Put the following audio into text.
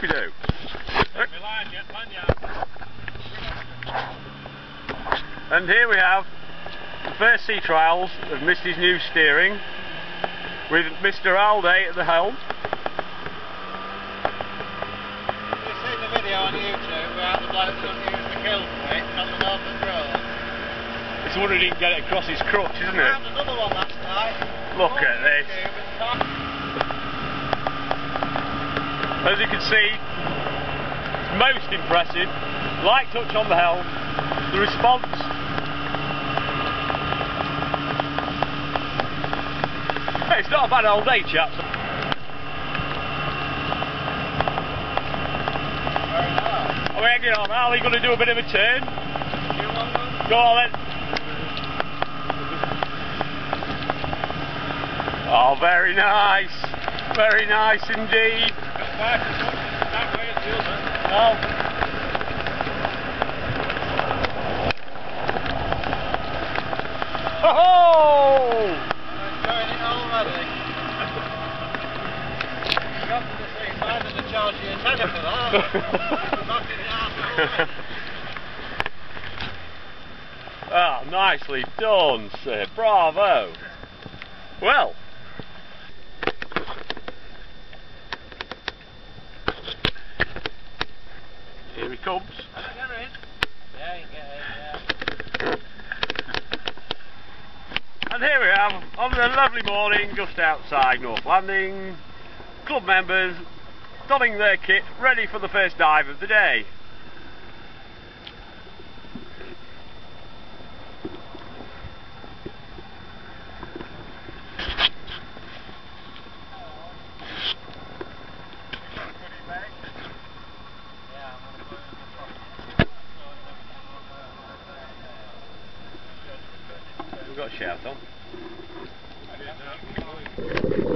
we do. And here we have the first sea trials of Misty's new steering with Mr. Alday at the helm. You've seen the video on YouTube about the bloke that doesn't use the kill switch on the Northern Road. It's the one who didn't get it across his crutch, isn't it? Found another one last night. Look at this. As you can see, it's most impressive. Light touch on the helm. The response. Hey, it's not a bad old day, chaps. Are we hanging on? Are we going to do a bit of a turn? Go on then. Oh, very nice. Very nice indeed. Oh. Oh! I'm enjoying it already. Got to the sea, might have to charge you a tenner for that. Ah, nicely done, sir. Bravo. Well. Here he comes. And here we have, on a lovely morning just outside North Landing, club members donning their kit, ready for the first dive of the day. We've got a shout on.